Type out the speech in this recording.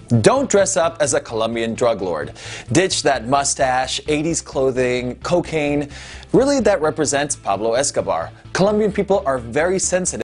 Don't dress up as a Colombian drug lord. Ditch that mustache, 80s clothing, cocaine. Really, that represents Pablo Escobar. Colombian people are very sensitive